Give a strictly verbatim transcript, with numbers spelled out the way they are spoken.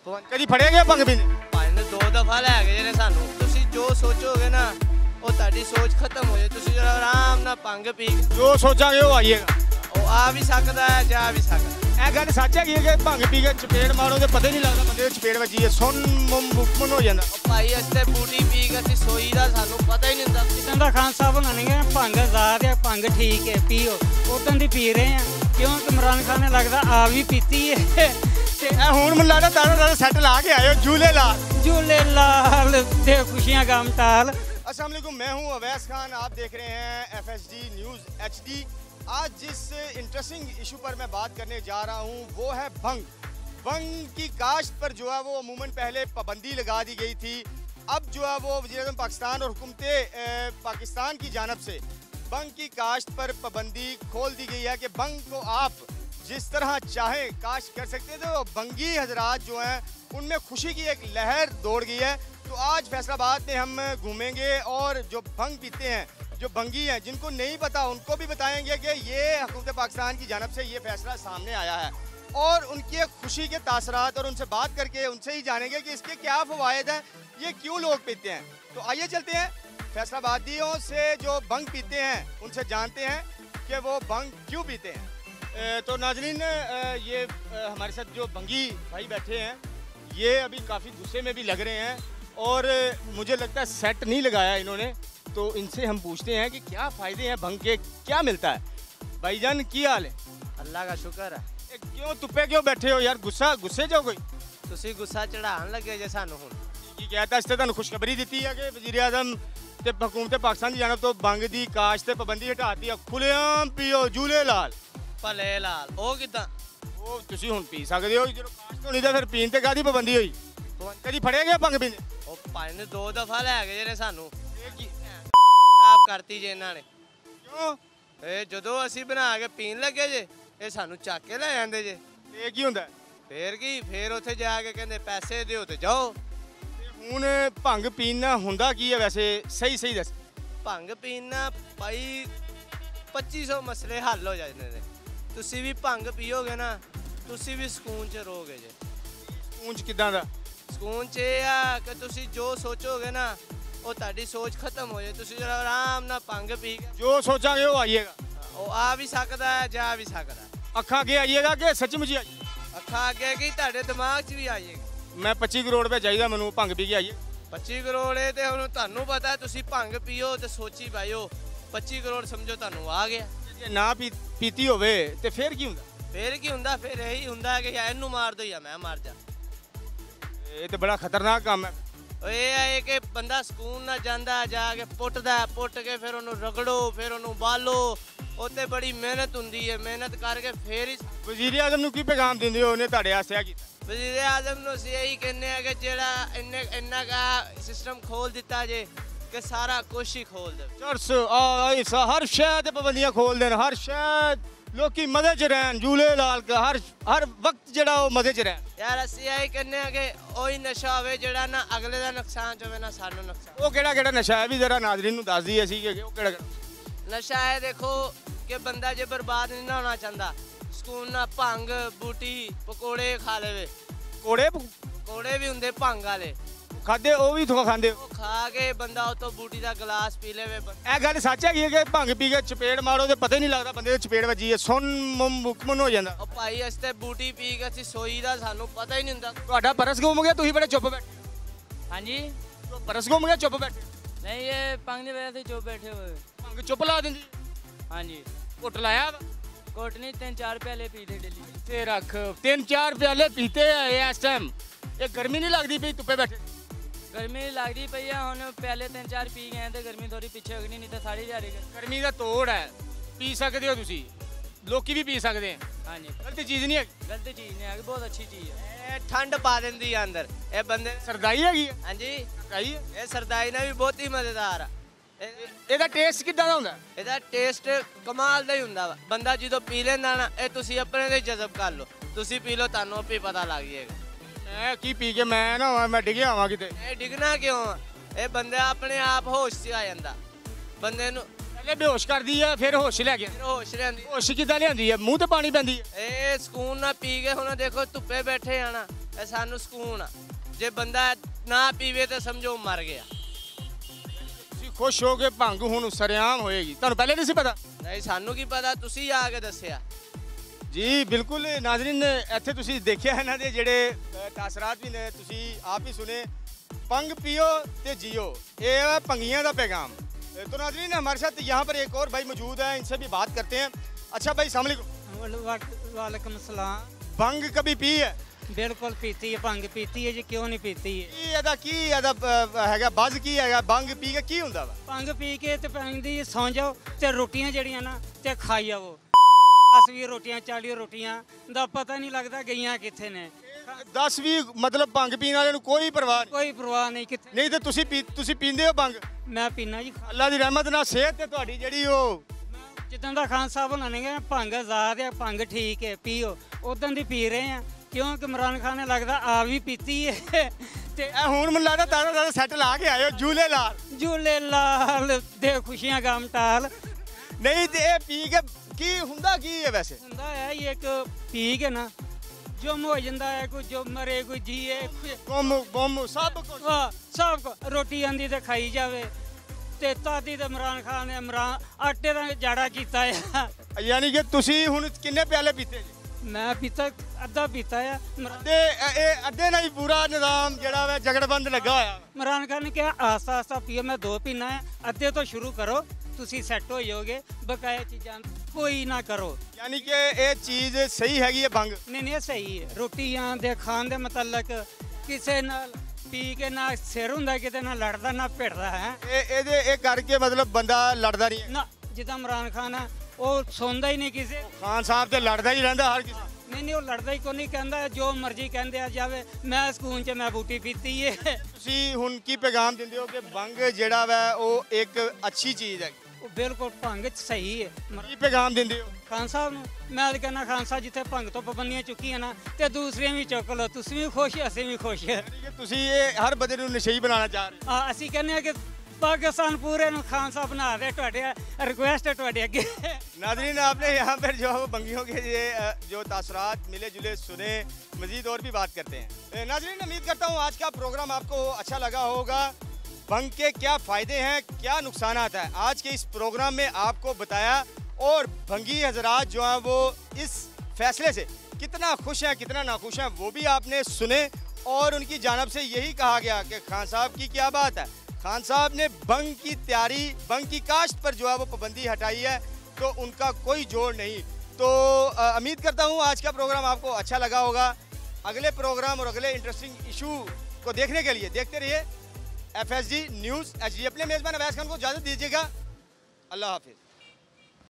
कभी फड़े गए भंग पीने? भाई ने दो दफा लै गए ने सानू। तुसी जो सोचोगे ना वो ताड़ी सोच खत्म हो जाए। तुसी जरा आराम ना भंग पी जो सोचांगे वो आइएगा। वो आ भी सकता है जा भी सकता है। ਇਹ ਗੱਲ ਸੱਚ ਹੈਗੀ ਕਿ ਭੰਗ ਪੀ ਕੇ ਚਪੇੜ ਮਾਰੋ ਤੇ ਪਤਾ ਹੀ ਨਹੀਂ ਲੱਗਦਾ ਬੰਦੇ ਦੇ ਚਪੇੜ ਵੱਜੀ ਹੈ। ਸੁਣ ਮੁੰਮ ਮੁਕਮਨ ਹੋ ਜਾਂਦਾ। ਭਾਈ ਅਸਤੇ ਬੂਟੀ ਪੀ ਕੇ ਅਸੀਂ ਸੋਈ ਦਾ ਸਾਨੂੰ ਪਤਾ ਹੀ ਨਹੀਂ ਹੁੰਦਾ। ਜਿੱਦਾਂ ਦਾ ਖਾਨ ਸਾਹਿਬ ਉਹਨਾਂ ਨੇ ਕਿਹਾ ਭੰਗ ਆਜ਼ਾਦ ਹੈ, ਭੰਗ ਠੀਕ ਹੈ, ਪੀਓ। ਉਦੋਂ ਦੀ ਪੀ ਰਹੇ ਆ ਕਿਉਂਕਿ ਇਮਰਾਨ ਖਾਨ ਨੇ ਲੱਗਦਾ ਆ ਵੀ ਪੀਤੀ ਹੈ ਤੇ ਇਹ ਹੁਣ ਮੈਨੂੰ ਲੱਗਦਾ ਤਾਰਾ ਤਾਰਾ ਸੈੱਟ ਲਾ ਕੇ ਆਇਓ ਝੂਲੇ ਲਾਲ। झूले लाल दे खुशियाँ का अमताल। अस्सलाम वालेकुम, मैं हूं अवैस खान, आप देख रहे हैं F S D news H D. आज जिस इंटरेस्टिंग इशू पर मैं बात करने जा रहा हूं वो है भंग। भंग की काश्त पर जो है वो अमूमन पहले पाबंदी लगा दी गई थी। अब जो है वो वज़ीर-ए-आज़म पाकिस्तान और हुकूमत पाकिस्तान की जानब से भंग की काश्त पर पाबंदी खोल दी गई है कि भंग को आप जिस तरह चाहें काश्त कर सकते थे। तो भंगी हजरात जो हैं उनमें खुशी की एक लहर दौड़ गई है। तो आज फैसलाबाद में हम घूमेंगे और जो भंग पीते हैं, जो भंगी हैं, जिनको नहीं पता उनको भी बताएंगे कि ये हुकूमत पाकिस्तान की जानब से ये फैसला सामने आया है और उनकी खुशी के तासरात और उनसे बात करके उनसे ही जानेंगे कि इसके क्या फ़वाइद हैं, ये क्यों लोग पीते हैं। तो आइए चलते हैं फैसलाबादियों से जो भंग पीते हैं उनसे जानते हैं कि वो भंग क्यों पीते हैं। तो नाजरीन, ये हमारे साथ जो भंगी भाई बैठे हैं ये अभी काफ़ी गुस्से में भी लग रहे हैं और मुझे लगता है सेट नहीं लगाया इन्होंने। तो इनसे हम पूछते हैं कि क्या फ़ायदे हैं भंग के, क्या मिलता है। भाईजान की हाल है? अल्लाह का शुक्र है। ए, क्यों तुप्पे क्यों बैठे हो यार? गुस्सा गुस्से जाओ कोई? तुसी गुस्सा चढ़ान लगे जे सानू हुण। की कहता इससे तुहानू खुशखबरी दी है कि वज़ीर-ए-आज़म ते हुकूमत पाकिस्तान की जानब तो भंग की काश्त ते पाबंदी हटाती है। खुलेआम पियो झूले लाल भले लाल ਉਹ ਕਿਦਾਂ? ਉਹ ਤੁਸੀਂ ਹੁਣ ਪੀ ਸਕਦੇ ਹੋ, ਜਦੋਂ ਕਾਸ਼ਤ ਹੋਣੀ ਤਾਂ ਫਿਰ ਪੀਣ ਤੇ ਕਾਹਦੀ ਪਾਬੰਦੀ ਹੋਈ? ਕਦੀ ਫੜਿਆ ਗਿਆ ਭੰਗ ਪੀਂਦੇ? ਉਹ ਭਾਈ ਨੇ ਦੋ ਦਫਾ ਲੈ ਗਏ ਨੇ ਸਾਨੂੰ। ਇਹ ਕੀ ਆਪ ਕਰਤੀ ਜੇ ਇਹਨਾਂ ਨੇ। ਕਿਉਂ? ਇਹ ਜਦੋਂ ਅਸੀਂ ਬਣਾ ਕੇ ਪੀਣ ਲੱਗੇ ਜੇ ਇਹ ਸਾਨੂੰ ਚੱਕ ਕੇ ਲੈ ਜਾਂਦੇ ਜੇ। ਇਹ ਕੀ ਹੁੰਦਾ? ਫੇਰ ਕੀ, ਫੇਰ ਉੱਥੇ ਜਾ ਕੇ ਕਹਿੰਦੇ ਪੈਸੇ ਦਿਓ ਤੇ ਜਾਓ। ਤੇ ਹੁਣ ਭੰਗ ਪੀਣਾ ਹੁੰਦਾ ਕੀ ਹੈ ਵੈਸੇ? ਸਹੀ ਸਹੀ ਦੱਸ। ਭੰਗ ਪੀਣਾ ਭਾਈ ਪੱਚੀ ਸੌ ਮਸਲੇ ਹੱਲ ਹੋ ਜਾਂਦੇ ਨੇ। ਤੁਸੀਂ ਵੀ ਭੰਗ ਪੀਓਗੇ ਨਾ ਤੁਸੀਂ ਵੀ ਸਕੂਨ 'ਚ ਰਹੋਗੇ ਜੇ। ਸਕੂਨ 'ਚ ਕਿੱਦਾਂ ਦਾ? ਸਕੂਨ 'ਚ ਇਹ ਆ ਕਿ ਤੁਸੀਂ ਜੋ ਸੋਚੋਗੇ ਨਾ ਉਹ ਤੁਹਾਡੀ ਸੋਚ ਖਤਮ ਹੋ ਜਾਏ। ਤੁਸੀਂ ਜਰਾ ਆਰਾਮ ਨਾਲ ਭੰਗ ਪੀ ਕੇ ਜੋ ਸੋਚਾਂਗੇ ਉਹ ਆਈਏਗਾ। ਉਹ ਆ ਵੀ ਸਕਦਾ ਹੈ ਜਾ ਵੀ ਸਕਦਾ। ਅੱਖਾਂ ਅੱਗੇ ਆਈਏਗਾ ਕਿ ਸੱਚਮੁੱਚ ਆਈ? ਅੱਖਾਂ ਅੱਗੇ ਕੀ ਤੁਹਾਡੇ ਦਿਮਾਗ 'ਚ ਵੀ ਆਈਏਗੀ। ਮੈਂ ਪੱਚੀ ਕਰੋੜ ਰੁਪਏ ਚਾਹੀਦਾ ਮੈਨੂੰ ਭੰਗ ਪੀ ਕੇ ਆਈਏ। ਪੱਚੀ ਕਰੋੜ ਇਹ ਤੇ ਹੁਣ ਤੁਹਾਨੂੰ ਪਤਾ ਤੁਸੀਂ ਭੰਗ ਪੀਓ ਤੇ ਸੋਚੀ ਪਾਇਓ ਪੱਚੀ ਕਰੋੜ ਸਮਝੋ ਤੁਹਾਨੂੰ ਆ ਗਿਆ। ਜੇ ਨਾ ਪੀ ਪੀਤੀ ਹੋਵੇ ਤੇ ਫਿਰ ਕੀ ਹੁੰਦਾ? ਫਿਰ ਕੀ ਹੁੰਦਾ? ਫਿਰ ਇਹੀ ਹੁੰਦਾ ਕਿ ਜਾਂ ਇਹਨੂੰ ਮਾਰ ਦੋ ਜਾਂ ਮੈਂ ਮਰ ਜਾ। ਇਹ ਤੇ ਬੜਾ ਖਤਰਨਾਕ ਕੰਮ ਹੈ। ਇਹ ਹੈ ਕਿ ਬੰਦਾ ਸਕੂਨ ਨਾਲ ਜਾਂਦਾ ਜਾ ਕੇ ਪੁੱਟਦਾ, ਪੁੱਟ ਕੇ ਫਿਰ ਉਹਨੂੰ ਰਗੜੋ, ਫਿਰ ਉਹਨੂੰ ਬਾਲੋ। ਉੱਤੇ ਬੜੀ ਮਿਹਨਤ ਹੁੰਦੀ ਹੈ, ਮਿਹਨਤ ਕਰਕੇ ਫਿਰ ਹੀ। ਵਜ਼ੀਰ-ਏ-ਆਜ਼ਮ ਨੂੰ ਕੀ ਪੈਗਾਮ ਦਿੰਦੇ ਹੋ? ਉਹਨੇ ਤੁਹਾਡੇ ਵਾਸਤੇ ਆ ਕੀਤਾ? ਵਜ਼ੀਰ-ਏ-ਆਜ਼ਮ ਨੂੰ ਅਸੀਂ ਇਹੀ ਕਹਿੰਦੇ ਆ ਕਿ ਜਿਹੜਾ ਇੰਨੇ ਇੰਨਾ ਕਾ ਸਿਸਟਮ ਖੋਲ ਦਿੱਤਾ ਜੇ ਕਿ ਸਾਰਾ ਕੁਛ ਹੀ ਖੋਲ ਦੇ। ਚਰਸ ਆ ਹਰ ਸ਼ਹਿਰ ਤੇ ਪਾਬੰਦੀਆਂ ਖੋਲ ਦੇਣ, ਹਰ ਸ਼ਹਿਰ ਲੋਕੀ ਮਜ਼ੇ 'ਚ ਰਹਿਣ, ਝੂਲੇ ਲਾਲ ਕੇ ਹਰ ਹਰ ਵਕਤ ਜਿਹੜਾ ਉਹ ਮਜ਼ੇ 'ਚ ਰਹਿਣ। ਯਾਰ ਅਸੀਂ ਇਹੀ ਕਹਿੰਦੇ ਆ ਕਿ ਉਹੀ ਨਸ਼ਾ ਹੋਵੇ ਜਿਹੜਾ ਨਾ ਅਗਲੇ ਦਾ ਨੁਕਸਾਨ ਹੋਵੇ ਨਾ ਸਾਨੂੰ ਨੁਕਸਾਨ। ਉਹ ਕਿਹੜਾ ਕਿਹੜਾ ਨਸ਼ਾ ਹੈ ਵੀ ਜ਼ਰਾ ਨਾਜ਼ਰੀਨ ਨੂੰ ਦੱਸ ਦਈਏ ਅਸੀਂ ਕਿ ਉਹ ਕਿਹੜਾ ਕਿਹੜਾ ਨਸ਼ਾ ਹੈ? ਦੇਖੋ ਕਿ ਬੰਦਾ ਜੇ ਬਰਬਾਦ ਨਹੀਂ ਨਾ ਹੋਣਾ ਚਾਹੁੰਦਾ ਸਕੂਨ ਨਾਲ ਭੰਗ ਬੂਟੀ ਪਕੌੜੇ ਖਾ ਲਵੇ। ਕੋੜੇ ਪਕੌੜੇ ਵੀ ਹੁੰਦੇ ਭੰਗ ਵਾਲੇ, ਖਾਦੇ ਉਹ ਵੀ ਥੋੜਾ ਖਾਂਦੇ ਹੋ? ਉਹ ਖਾ ਕੇ ਬੰਦਾ ਉਤੋਂ ਬੂਟੀ ਦਾ ਗਲਾਸ ਪੀ ਲਵੇ। ਇਹ ਗੱਲ ਸੱਚ ਹੈਗੀ ਕਿ ਭੰਗ ਪੀ ਕੇ ਚਪੇੜ ਮਾਰੋ ਤੇ ਪਤਾ ਹੀ ਨਹੀਂ ਲੱਗਦਾ ਬੰਦੇ ਦੇ ਚਪੇੜ ਵੱਜੀ ਹੈ। ਸੁਣ ਮੁੰਮ ਮੁਕਮਨ ਹੋ ਜਾਂਦਾ। ਉਹ ਭਾਈ ਅਸਤੇ ਬੂਟੀ ਪੀ ਕੇ ਅਸੀਂ ਸੋਈ ਦਾ ਸਾਨੂੰ ਪਤਾ ਹੀ ਨਹੀਂ ਹੁੰਦਾ। ਤੁਹਾਡਾ ਪਰਸ ਗੁੰਮ ਗਿਆ, ਤੁਸੀਂ ਬੜੇ ਚੁੱਪ ਬੈਠੇ? हाँ जी ਪਰਸ ਗੁੰਮ ਗਿਆ ਚੁੱਪ ਬੈਠੇ? नहीं ये भंग की वजह से जो बैठे हुए। ਭੰਗ ਚੁੱਪ ਲਾ ਦਿੰਦੀ? हाँ जी ਘੁੱਟ ਲਾਇਆ ਵਾ? कोट नहीं तीन चार प्याले पी थे डेली। ਤੇ ਰੱਖ ਤਿੰਨ ਚਾਰ ਪਿਆਲੇ ਪੀਤੇ ਆ ਇਸ ਟਾਈਮ। ਇਹ ਗਰਮੀ ਨਹੀਂ ਲੱਗਦੀ ਪਈ ਧੁੱਪੇ ਬੈਠੇ? गर्मी लगती पई है हुण प्याले तीन चार पी गए तो गर्मी थोड़ी पीछे होगी नहीं तो सारी दिहाड़ी। ਗਰਮੀ ਦਾ ਤੋੜ ਹੈ, ਪੀ ਸਕਦੇ ਹੋ ਤੁਸੀਂ, ਲੋਕੀ ਵੀ ਪੀ ਸਕਦੇ ਆ। हाँ जी ਗਲਤ ਚੀਜ਼ ਨਹੀਂ ਹੈਗੀ। गलत चीज़ नहीं है, बहुत अच्छी चीज़ है। ਇਹ ਠੰਡ ਪਾ ਦਿੰਦੀ ਆ ਅੰਦਰ ਇਹ ਬੰਦੇ। ਸਰਦਾਈ ਹੈਗੀ ਹੈ? ਹਾਂਜੀ ਸਰਦਾਈ ਹੈ। ਇਹ ਸਰਦਾਈ ਨਾਲ ਵੀ ਬਹੁਤ ਹੀ ਮਜ਼ੇਦਾਰ ਆ। ਇਹ- ਇਹਦਾ ਟੇਸਟ ਕਿੱਦਾਂ ਦਾ ਹੁੰਦਾ? ਇਹਦਾ ਟੇਸਟ ਕਮਾਲ ਦਾ ਹੀ ਹੁੰਦਾ ਵਾ। ਬੰਦਾ ਜਦੋਂ ਪੀ ਲੈਂਦਾ ਨਾ ਇਹ ਤੁਸੀਂ ਆਪਣੇ ਤੇ ਜਜ਼ਬ ਕਰ ਲਓ। ਤੁਸੀਂ ਪੀ ਲਓ ਤੁਹਾਨੂੰ ਆਪੇ ਪਤਾ ਲੱਗ ਜਾਏਗਾ। ਇਹ ਕੀ ਪੀ ਕੇ ਮੈਂ ਨਾ ਹੋਵਾਂ, ਮੈਂ ਡਿੱਗਿਆ ਹੋਵਾਂ ਕਿਤੇ? ਇਹ ਡਿੱਗਣਾ ਕਿਉਂ ਆ? ਇਹ ਬੰਦਾ ਆਪਣੇ ਆਪ ਹੋਸ਼ 'ਚ ਆ ਜਾਂਦਾ। ਬੰਦੇ ਨੂੰ ਪਹਿਲੇ ਬੇਹੋਸ਼ ਕਰਦੀ ਆ ਫਿਰ ਹੋਸ਼ ਲੈ ਗਿਆ। ਫਿਰ ਹੋਸ਼ ਰਹਿੰਦੀ। ਹੋਸ਼ ਕਿੱਦਾਂ ਲਿਆਂਦੀ ਆ? ਮੂੰਹ ਤੇ ਪਾਣੀ ਪੈਂਦੀ ਆ? ਇਹ ਸਕੂਨ ਨਾਲ ਪੀ ਕੇ ਹੁਣ ਦੇਖੋ ਧੁੱਪੇ ਬੈਠੇ ਆਣਾ ਇਹ ਸਾਨੂੰ ਸਕੂਨ ਆ। ਜੇ ਬੰਦਾ ਨਾ ਪੀਵੇ ਤਾਂ ਸਮਝੋ ਮਰ ਗਿਆ। ਤੁਸੀਂ ਖੁਸ਼ ਹੋ ਕੇ ਭੰਗ ਹੁਣ ਸਰਿਆਮ ਹੋਏਗੀ, ਤੁਹਾਨੂੰ ਪਹਿਲੇ ਨਹੀਂ ਸੀ ਪਤਾ? ਨਹੀਂ, ਸਾਨੂੰ ਕੀ ਪਤਾ, ਤੁਸੀਂ ਆ ਕੇ ਦੱਸਿਆ। ਜੀ ਬਿਲਕੁਲ ਨਾਜ਼ਰੀਨ, ਇੱਥੇ ਤੁਸੀਂ ਦੇਖਿਆ ਇਹਨਾਂ ਦੇ ਜਿਹੜੇ ਅ, ਤਾਸਰਾਤ ਵੀ ਨੇ, ਤੁਸੀਂ ਆਪ ਹੀ ਸੁਨੇ। भंग पियो ते जियो, ये है भंगिया का पैगाम। तो नाज़रीन हमारे साथ यहाँ पर एक और भाई मौजूद है, इनसे भी बात करते हैं। अच्छा भाई अस्सलाम वालेकुम। वालेकुम सलाम। भंग कभी पी है? बिल्कुल पीती है, भंग पीती है जी, क्यों नहीं पीती है। ਕੀ ਇਹਦਾ ਕੀ ਇਹਦਾ ਅ, ਹੈਗਾ ਬਜ਼ ਕੀ ਹੈਗਾ? ਭੰਗ ਪੀ ਕੇ ਕੀ ਹੁੰਦਾ ਵਾ? ਭੰਗ ਪੀ ਕੇ ਤੇ ਪੈਂਦੀ ਸੌਂ ਜਾਓ ਤੇ ਰੋਟੀਆਂ ਜਿਹੜੀਆਂ ਨਾ ਤੇ ਖਾਈ ਜਾਵੋ। ਦਸ ਵੀਹ ਰੋਟੀਆਂ ਚਾਲੀ ਰੋਟੀਆਂ ਦਾ ਪਤਾ ਨਹੀਂ ਲੱਗਦਾ ਗਈਆਂ ਕਿੱਥੇ ਨੇ। ਦਸ ਵੀਹ ਮਤਲਬ ਭੰਗ ਪੀਣ ਵਾਲਿਆਂ ਨੂੰ ਕੋਈ ਪਰਵਾਹ ਨਹੀਂ? ਕੋਈ ਪਰਵਾਹ ਨਹੀਂ ਕਿੱਥੇ। ਨਹੀਂ ਤੇ ਤੁਸੀਂ ਪੀ ਤੁਸੀਂ ਪੀਂਦੇ ਹੋ ਭੰਗ? ਮੈਂ ਪੀਣਾ ਜੀ। ਅੱਲਾ ਦੀ ਰਹਿਮਤ ਨਾਲ ਸਿਹਤ ਤੇ ਤੁਹਾਡੀ ਜਿਹੜੀ ਉਹ ਜਿੱਦਾਂ ਦਾ ਖਾਨ ਸਾਹਿਬ ਉਹਨਾਂ ਨੇ ਕਿਹਾ ਭੰਗ ਆਜ਼ਾਦ ਹੈ, ਭੰਗ ਠੀਕ ਹੈ, ਪੀਓ, ਉਦੋਂ ਦੀ ਪੀ ਰਹੇ ਆ। ਕਿਉਂਕਿ ਇਮਰਾਨ ਖਾਨ ਨੇ ਲੱਗਦਾ ਆ ਵੀ ਪੀਤੀ ਹੈ ਤੇ ਇਹ ਹੁਣ ਮੈਨੂੰ ਲੱਗਦਾ ਤਾਰਾ ਤਾਰਾ ਸੈੱਟ ਲਾ ਕੇ ਆਇਓ ਝੂਲੇ ਲਾਲ। ਝੂਲੇ ਲਾਲ ਦੇ ਖੁਸ਼ੀਆਂ ਗਮ ਟਾਲ। ਨਹੀਂ ਤੇ ਇਹ ਪੀ ਕੇ ਕੀ ਹੁੰਦਾ ਕੀ ਹੈ ਵੈਸੇ? ਹੁੰਦਾ ਹੈ ਇਹ ਇੱਕ ਪੀ ਕੇ ਨਾ ਜੋ ਹੋ ਜਾਂਦਾ ਹੈ, ਕੋਈ ਜੋ ਮਰੇ ਕੋਈ ਜੀਏ, ਗੁੰਮ ਗੁੰਮ ਸਭ ਕੁਝ ਵਾਹ ਸਭ ਕੁਝ। ਰੋਟੀ ਆਂਦੀ ਤੇ ਖਾਈ ਜਾਵੇ ਤੇ ਤਾਦੀ ਤੇ ਇਮਰਾਨ ਖਾਨ ਨੇ ਇਮਰਾਨ ਆਟੇ ਦਾ ਜਾੜਾ ਕੀਤਾ ਹੈ। ਯਾਨੀ ਕਿ ਤੁਸੀਂ ਹੁਣ ਕਿੰਨੇ ਪਿਆਲੇ ਪੀਤੇ ਜੀ? ਮੈਂ ਪੀਤਾ ਅੱਧਾ ਪੀਤਾ ਆ। ਤੇ ਇਹ ਅੱਧੇ ਨਾਲ ਹੀ ਪੂਰਾ ਨਿਜ਼ਾਮ ਜਿਹੜਾ ਵਾ ਜਗੜਬੰਦ ਲੱਗਾ ਹੋਇਆ। ਇਮਰਾਨ ਖਾਨ ਨੇ ਕਿਹਾ ਆਸਤਾ ਆਸਤਾ ਪੀਓ, ਮੈਂ ਦੋ ਪੀਣਾ ਹੈ, ਅੱਧੇ ਤੋਂ ਸ਼ੁਰੂ ਕਰੋ, ਤੁਸੀਂ ਸੈੱਟ ਹੋ ਜਾਓਗੇ, ਬਕਾਇਆ ਚੀਜ਼ਾਂ ਕੋਈ ਨਾ ਕਰੋ। ਯਾਨੀ ਕਿ ਇਹ ਚੀਜ਼ ਸਹੀ ਹੈਗੀ ਹੈ ਭੰਗ? ਨਹੀਂ ਨਹੀਂ ਇਹ ਸਹੀ ਹੈ। ਰੋਟੀਆਂ ਦੇ ਖਾਣ ਦੇ ਮੁਤਲਕ ਕਿਸੇ ਨਾਲ ਪੀ ਕੇ ਨਾ ਸਿਰ ਹੁੰਦਾ, ਕਿਤੇ ਨਾ ਲੜਦਾ ਨਾ ਭਿੜਦਾ ਹੈ। ਇਹ ਇਹਦੇ ਇਹ ਕਰਕੇ ਮਤਲਬ ਬੰਦਾ ਲੜਦਾ ਨਹੀਂ ਹੈ ਨਾ। ਜਿੱਦਾਂ ਇਮਰਾਨ ਖਾਨ ਹੈ ਉਹ ਸੌਂਦਾ ਹੀ ਨਹੀਂ ਕਿਸੇ। ਖਾਨ ਸਾਹਿਬ ਤੇ ਲੜਦਾ ਹੀ ਰਹਿੰਦਾ ਹਰ ਕਿਸੇ। ਨਹੀਂ ਨਹੀਂ ਉਹ ਲੜਦਾ ਹੀ ਕੋਈ ਨਹੀਂ, ਕਹਿੰਦਾ ਜੋ ਮਰਜ਼ੀ ਕਹਿੰਦੇ ਆ ਜਾਵੇ, ਮੈਂ ਸਕੂਨ 'ਚ ਮੈਂ ਬੂਟੀ ਪੀਤੀ ਹੈ। ਤੁਸੀਂ ਹੁਣ ਕੀ ਪੈਗਾਮ ਦਿੰਦੇ ਹੋ ਕਿ ਭੰਗ ਜਿਹੜਾ ਵਾ ਉਹ ਇੱਕ ਅੱਛੀ ਚੀਜ਼ ਹੈ? ਉਹ ਬਿਲਕੁਲ ਭੰਗ 'ਚ ਸਹੀ ਹੈ। ਕੀ ਪੈਗਾਮ ਦਿੰਦੇ ਹੋ ਖਾਨ ਸਾਹਿਬ ਨੂੰ ਮੈਂ ਤਾਂ ਕਹਿੰਦਾ ਖਾਨ ਸਾਹਿਬ ਜਿੱਥੇ ਭੰਗ ਤੋਂ ਪਾਬੰਦੀਆਂ ਚੁੱਕੀਆਂ ਨਾ ਤੇ ਦੂਸਰੀਆਂ ਵੀ ਚੁੱਕ ਲਓ, ਤੁਸੀਂ ਵੀ ਖੁਸ਼ ਅਸੀਂ ਵੀ ਖੁਸ਼। ਯਾਨੀ ਕਿ ਤੁਸੀਂ ਇਹ ਹਰ ਬੰਦੇ ਨੂੰ ਨਸ਼ਈ ਬਣਾਉਣਾ ਚਾਹ ਰਹੇ ਹੋ? ਆ ਅਸੀਂ ਕਹਿੰਦੇ ਆ ਕਿ पाकिस्तान पूरे नु खान साहब बना दे, रिक्वेस्ट है ਤੁਹਾਡੇ ਅੱਗੇ। नाज़रीन आपने यहाँ पर जो भंगियों के ये जो तासरात मिले जुले सुने, मज़ीद और भी बात करते हैं। नाज़रीन उम्मीद करता हूँ आज का प्रोग्राम आपको अच्छा लगा होगा। भंग के क्या फ़ायदे हैं, क्या नुकसान है, आज के इस प्रोग्राम में आपको बताया। और भंगी हजरात जो हैं वो इस फैसले से कितना खुश हैं कितना नाखुश हैं वो भी आपने सुने। और उनकी जानिब से यही कहा गया कि खान साहब की क्या बात है, खान साहब ने भंग की तैयारी, भंग की काश्त पर जो है वो पाबंदी हटाई है, तो उनका कोई जोड़ नहीं। तो उम्मीद करता हूँ आज का प्रोग्राम आपको अच्छा लगा होगा। अगले प्रोग्राम और अगले इंटरेस्टिंग इशू को देखने के लिए देखते रहिए F S D news H D. अपने मेज़बान अवैस खान को इजाज़त दीजिएगा। अल्लाह हाफिज़।